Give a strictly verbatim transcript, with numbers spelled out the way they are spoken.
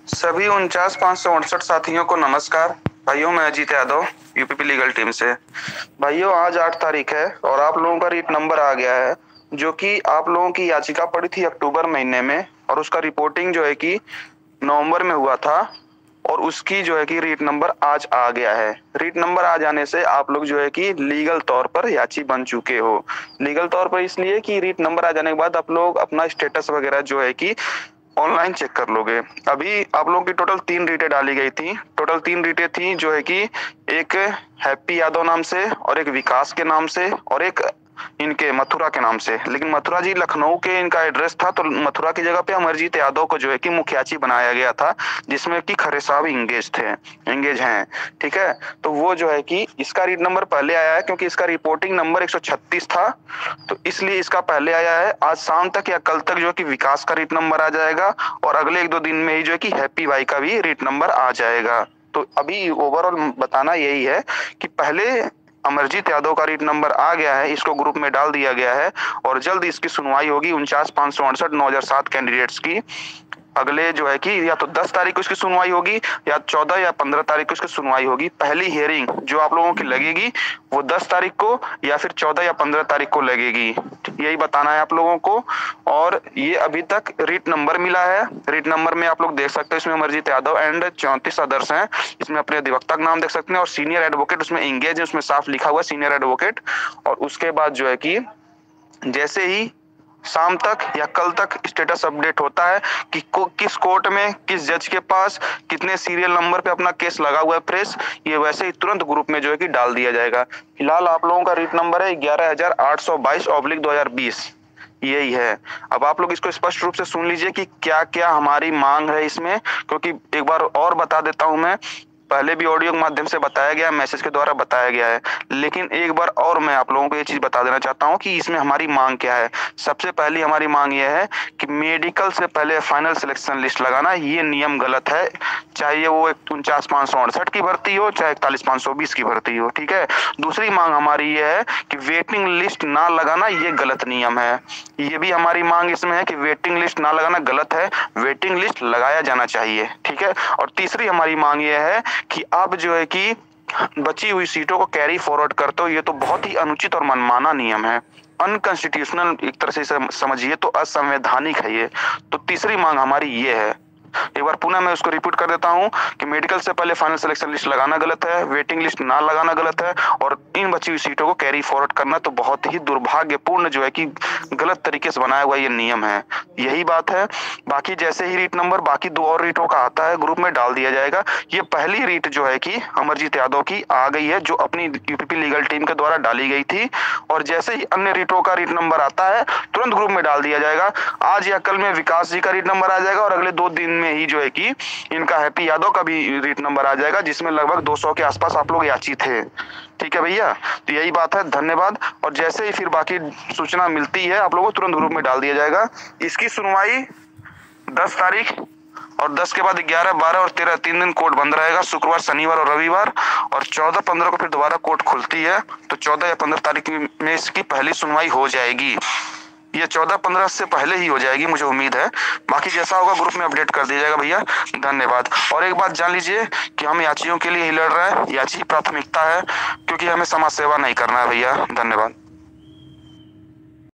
सभी उनचास पाँच सौ अड़सठ साथियों को नमस्कार। भाइयों, मैं Ajit Yadav UPP legal team से। भाइयों, आज आठ तारीख है और आप लोगों का रीट नंबर आ गया है, जो कि आप लोगों की याचिका पड़ी थी अक्टूबर महीने में और उसका रिपोर्टिंग जो है कि नवंबर में हुआ था और उसकी जो है कि रीट नंबर आज आ गया है। रीट नंबर आ जाने से आप लोग जो है कि लीगल तौर पर याची बन चुके हो। लीगल तौर पर इसलिए कि रीट नंबर आ जाने के बाद आप लोग अपना स्टेटस वगैरह जो है कि ऑनलाइन चेक कर लोगे। अभी आप लोगों की टोटल तीन रीटें डाली गई थी। टोटल तीन रीटें थी जो है कि एक हैप्पी यादव नाम से और एक विकास के नाम से और एक इनके मथुरा के नाम से। लेकिन मथुरा जी लखनऊ के इनका एड्रेस था, तो मथुरा की जगह पे अमरजीत यादव को जो है कि मुखियाची बनाया गया था, जिसमें कि खरे साहब इंगेज थे इंगेज हैं। ठीक है, तो वो जो है कि इसका रीट नंबर पहले आया है क्योंकि इसका रिपोर्टिंग नंबर एक सौ छत्तीस था, तो इसलिए इसका पहले आया है। आज शाम तक या कल तक जो है कि विकास का रीट नंबर आ जाएगा और अगले एक दो दिन में ही जो है कि हैप्पी भाई का भी रीट नंबर आ जाएगा। तो अभी ओवरऑल बताना यही है कि पहले अमरजीत यादव का रीट नंबर आ गया है, इसको ग्रुप में डाल दिया गया है और जल्द इसकी सुनवाई होगी उनचास पाँच सौ अड़सठ नौ हजार सात कैंडिडेट्स की। अगले जो है कि या तो दस तारीख को इसकी सुनवाई होगी या चौदह या पंद्रह तारीख को इसकी सुनवाई होगी। पहली हियरिंग जो आप लोगों की लगेगी वो दस तारीख को या फिर चौदह या पंद्रह तारीख को लगेगी। यही बताना है आप लोगों को। और ये अभी तक रीट नंबर मिला है। रीट नंबर में आप लोग देख सकते हैं, इसमें अमरजीत यादव एंड चौंतीस अदर्स हैं। इसमें अपने अधिवक्ता का नाम देख सकते हैं और सीनियर एडवोकेट उसमें इंगेज है, उसमें साफ लिखा हुआ है सीनियर एडवोकेट। और उसके बाद जो है कि जैसे ही शाम तक या कल तक स्टेटस अपडेट होता है कि को, किस कोर्ट में किस जज के पास कितने सीरियल नंबर पे अपना केस लगा हुआ है प्रेस, ये वैसे ही तुरंत ग्रुप में जो है कि डाल दिया जाएगा। फिलहाल आप लोगों का रीट नंबर है ग्यारह हजार आठ सौ बाईस ऑब्लिक दो हजार बीस, यही है। अब आप लोग इसको स्पष्ट रूप से सुन लीजिए कि क्या क्या हमारी मांग है इसमें, क्योंकि एक बार और बता देता हूं मैं, पहले भी ऑडियो के माध्यम से बताया गया, मैसेज के द्वारा बताया गया है, लेकिन एक बार और मैं आप लोगों को ये चीज बता देना चाहता हूं कि इसमें हमारी मांग क्या है। सबसे पहली हमारी मांग ये है कि मेडिकल से पहले फाइनल सिलेक्शन लिस्ट लगाना, ये नियम गलत है। चाहे वो उनचास पाँच सौ अड़सठ की भर्ती हो चाहे इकतालीस पाँच सौ बीस की भर्ती हो। ठीक है, दूसरी मांग हमारी ये है कि वेटिंग लिस्ट ना लगाना, ये गलत नियम है। ये भी हमारी मांग इसमें है कि वेटिंग लिस्ट ना लगाना गलत है, वेटिंग लिस्ट लगाया जाना चाहिए। ठीक है, और तीसरी हमारी मांग ये है कि अब जो है कि बची हुई सीटों को कैरी फॉरवर्ड करते हो, ये तो बहुत ही अनुचित और मनमाना नियम है, अनकॉन्स्टिट्यूशनल एक तरह से समझिए तो असंवैधानिक है ये। तो तीसरी मांग हमारी ये है। एक बार पुनः मैं उसको रिपीट कर देता हूं कि मेडिकल से पहले फाइनल सिलेक्शन लिस्ट लगाना गलत है, वेटिंग लिस्ट ना लगाना गलत है और इन बची हुई सीटों को कैरी फॉरवर्ड करना तो बहुत ही दुर्भाग्यपूर्ण जो है कि गलत तरीके से बनाया हुआ ये नियम है। यही बात है। बाकी जैसे ही रीट नंबर बाकी दो और रीटों का आता है ग्रुप में डाल दिया जाएगा। ये पहली रीट जो है कि अमरजीत यादव की आ गई है, जो अपनी यूपीपी लीगल टीम के द्वारा डाली गई थी, और जैसे ही अन्य रीटों का रीट नंबर आता है तुरंत ग्रुप में डाल दिया जाएगा। आज या कल में विकास जी का रीट नंबर आ जाएगा और अगले दो दिन में ही जो है कि इनका हैप्पी यादव का भी रीट नंबर आ जाएगा, जिसमें लगभग दो सौ के आसपास आप लोग याची थे। ठीक है भैया, तो यही बात है। धन्यवाद। और जैसे ही फिर बाकी सूचना मिलती है आप लोगों को तुरंत ग्रुप में डाल दिया जाएगा। इसकी सुनवाई दस तारीख और दस के बाद ग्यारह बारह और तेरह तीन दिन कोर्ट बंद रहेगा, शुक्रवार शनिवार और रविवार, और चौदह पंद्रह को फिर दोबारा कोर्ट खुलती है, तो चौदह या पंद्रह तारीख में इसकी पहली सुनवाई हो जाएगी। ये चौदह पंद्रह से पहले ही हो जाएगी, मुझे उम्मीद है। बाकी जैसा होगा ग्रुप में अपडेट कर दिया जाएगा भैया। धन्यवाद। और एक बात जान लीजिए कि हम याचियों के लिए ही लड़ रहे हैं, याची प्राथमिकता है, क्योंकि हमें समाज सेवा नहीं करना है भैया। धन्यवाद।